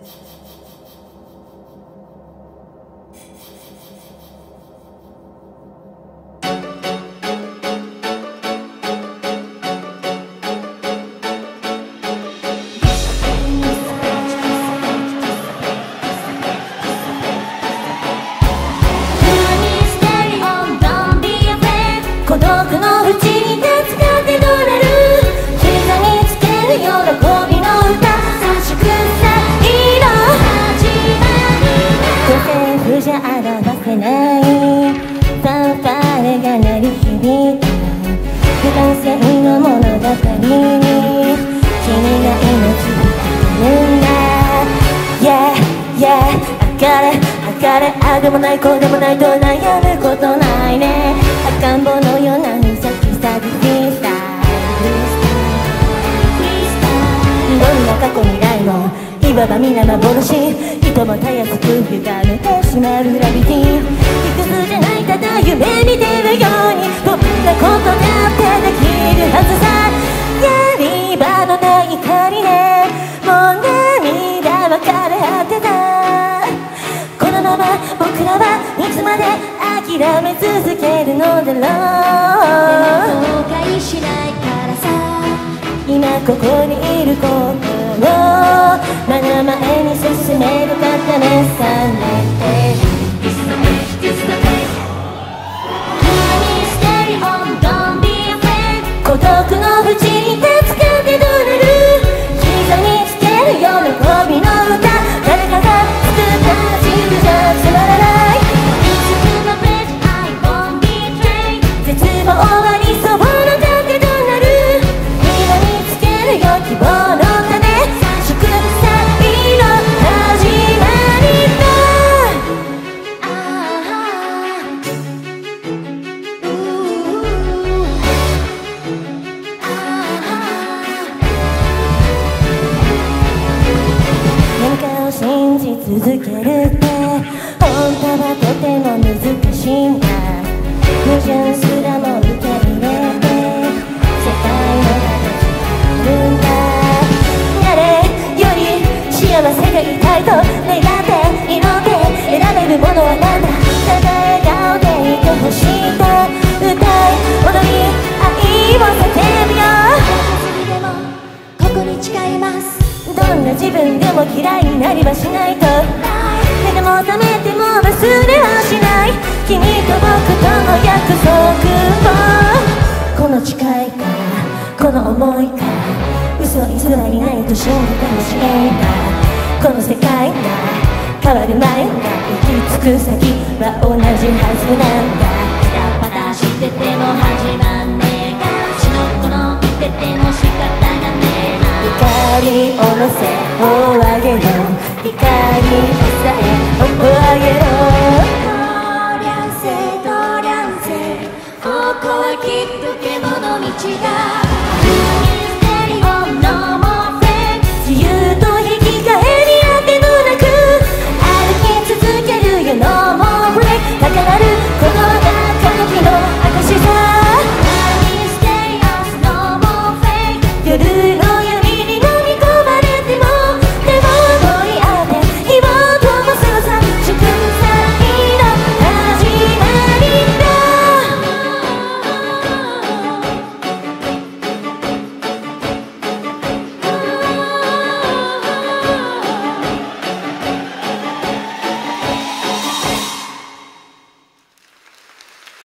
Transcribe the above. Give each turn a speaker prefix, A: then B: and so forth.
A: じゃ表せないファンファーレが鳴り響く不完成の物語に君が命をかけるんだ Yeah, yeah 測れあでもないこうでもないと悩むことないね赤ん坊のような無邪気さでフリースタイルどんな過去未来もいわば皆幻人もたやすく歪めてしまうグラビティ理屈じゃないただ夢見てるようにこんなことだってできるはずさやり場のない怒りねもう涙は枯れ果てたこのまま僕らはいつまで諦め続けるのだろうでも後悔しないからさ今ここにいることをまだ前に進めるか試されてる孤独の淵に立つかってどうなる膝につける喜びの歌誰かが作った自由じゃつまらない絶望ありそうなだってどうなる膝につけるよ希望のため祝福祭の始まりだ何かを信じ続けるって本当はとても難しいんだ矛盾すらも受け入れて世界の形になるんだ誰より幸せがいたいと願って祈って選べるものはなんだただ笑顔でいてほしいと歌い踊り愛を叫ぶよでもここに誓いますどんな自分でも嫌いになりはしないと目でも覚めても忘れはしない君と僕との約束をこの誓いかこの思いか嘘偽りないと信じてほしいんだこの世界が変わる前が行き着く先は同じはずなんだパタパタしてても始まんねえかしのこのってても仕方がねえな光下ろせをあげろ光さえをあげろ通りゃんせここはきっと獣道だ